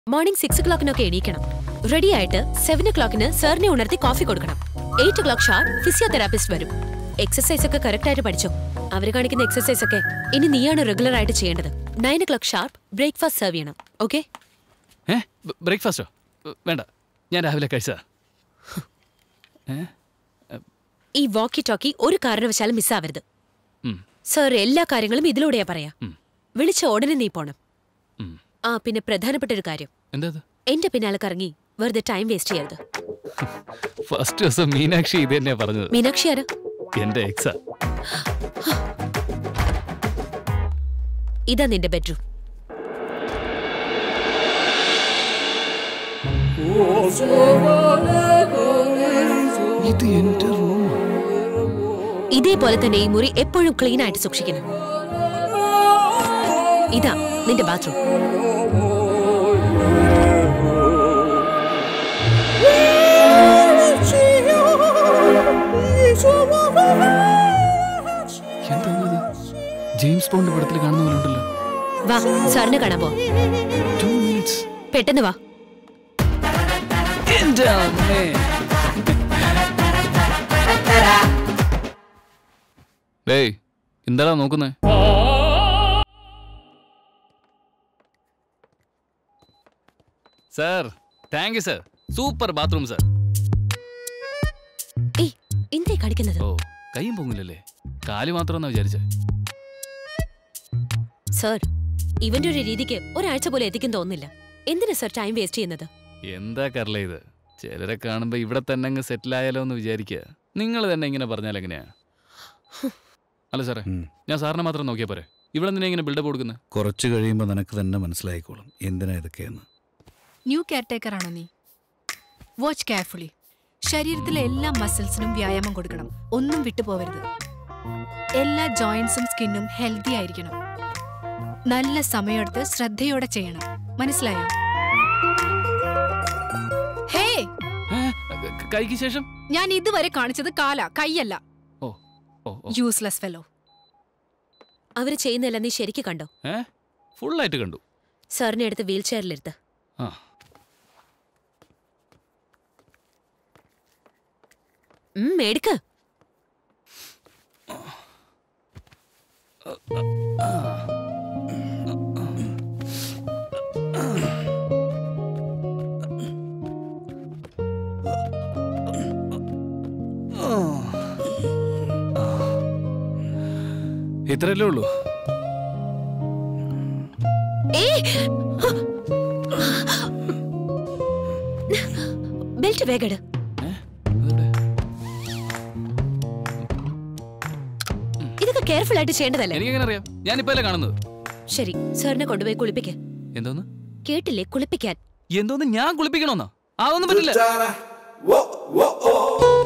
Morning 6 o'clock എണീക്കണം. Ready ആയിട്ട് 7 o'clock സാറിനെ ഉണർത്തി കോഫി കൊടുക്കണം. 8 o'clock ഷാർപ്പ് ഫിസിയോതെറാപ്പിസ്റ്റ് വരും. എക്സസൈസ് ഒക്കെ കറക്റ്റ് ആയിട്ട് പഠിച്ചോ. അവര് കാണിക്കുന്ന എക്സസൈസ് ഒക്കെ ഇനി നീയാണ് റെഗുലർ ആയിട്ട് ചെയ്യേണ്ടത്. 9 o'clock ഷാർപ്പ് ബ്രേക്ക്ഫാസ്റ്റ് സെർവ് ചെയ്യണം. ഓക്കെ? ബ്രേക്ക്ഫാസ്റ്റോ? വേണ്ട, ഞാൻ രാവിലെ കഴിച്ചതാ. ഈ വാക്കി ടോക്കി ഒരു കാരണവശാലും മിസ്സാവരുത്. സാർ എല്ലാ കാര്യങ്ങളും ഇതിലൂടെയാ പറയാ. വിളിച്ച ഉടനെ നീ പോണം. ആ പിന്നെ പ്രധാനപ്പെട്ട ഒരു കാര്യം, എന്റെ പിന്നാലെ കറങ്ങി വെറുതെ ടൈം വേസ്റ്റ് ചെയ്യരുത്. ഫസ്റ്റ് ദിവസം മീനാക്ഷി ഇത് തന്നെയാ പറഞ്ഞത്. മീനാക്ഷി ആരാ? എന്റെ എക്സാ. ഇതാ നിന്റെ ബെഡ്റൂം. ഇത് എന്റെ റൂം. ഇതേപോലെ തന്നെ ഈ മുറി എപ്പോഴും ക്ലീൻ ആയിട്ട് സൂക്ഷിക്കണം. ഇതാ നിന്റെ ബാത്റൂം. ജെയിംസ് ബോണ്ട് പടത്തിൽ കാണുന്ന പോലെ ഉണ്ടല്ലോ. വാ, സാറിനെ കാണാൻ പോ. 2 minutes. പെട്ടെന്ന് വാ. എന്താടാ നോക്കുന്നേ? Sir, thank you sir. Super bathroom sir. എന്തേ കാണിക്കുന്നത്? ഓ, കൈയും പൊങ്ങില്ലല്ലേ, കാല് മാത്രമെന്നാ വിചാരിച്ചേ. സർ, ഇവന്റെ ഒരു രീതിക്ക് ഒരാഴ്ച പോലെ എത്തിക്കും തോന്നുന്നില്ല. എന്തിനാ സർ ടൈം വേസ്റ്റ് ചെയ്യുന്നത്? എന്താ കറല ഇത്? ചിലരെ കാണുമ്പോ ഇവിടെ തന്നെ അങ്ങ് സെറ്റിൽ ആയാലോ എന്ന് വിചാരിക്കുക. നിങ്ങൾ തന്നെ ഇങ്ങനെ പറഞ്ഞാൽ എങ്ങനെയാ? അല്ല സാറേ, ഞാൻ സാറിനെ മാത്രം നോക്കിയാ പോരെ? ഇവിടെ നിന്നെ ഇങ്ങനെ ബിൽഡപ്പ് കൊടുക്കുന്നത്? കുറച്ച് കഴിയുമ്പോൾ നിനക്ക് തന്നെ മനസ്സിലായിക്കോളും എന്തിനാ ഇതൊക്കെയെന്ന്. ന്യൂ കെയർടേക്കർ ആണോ നീ? Watch carefully. ശരീരത്തിലെ എല്ലാ മസിൽസിനും വ്യായാമം കൊടുക്കണം. ഒന്നും വിട്ടുപോകരുത്. എല്ലാ ജോയിന്റ്സും സ്കിന്നും ഹെൽത്തി ആയിരിക്കണം. നല്ല സമയമെടുത്ത് ശ്രദ്ധയോടെ ചെയ്യണം. മനസ്സിലായോ? ഹേ, കൈക്ക് ശേഷം ഞാൻ ഇതുവരെ കാണിച്ചത് കാല, കൈയല്ല. Useless fellow. അവര് ചെയ്യുന്നതെല്ലാം നീ ശരിക്ക് കണ്ടോ? ഫുള്ളായിട്ട് കണ്ടു. സാറിനെ എടുത്ത് വീൽ ചെയറിലെടുത്ത്. എടുക്ക്. ഇത്രയല്ലേ ഉള്ളൂ? ബെൽറ്റ് വേഗം. ഇതൊക്കെ കെയർഫുൾ ആയിട്ട് ചെയ്യേണ്ടതല്ലേ? എനിക്കെങ്ങനെ അറിയാം? ഞാനിപ്പല്ലേ കാണുന്നത്. ശരി, സാറിനെ കൊണ്ടുപോയി കുളിപ്പിക്കാൻ. എന്തോന്ന്? കേട്ടില്ലേ? കുളിപ്പിക്കാൻ. എന്തോന്ന്? ഞാൻ കുളിപ്പിക്കണമെന്നോ? അതൊന്നും പറ്റില്ല.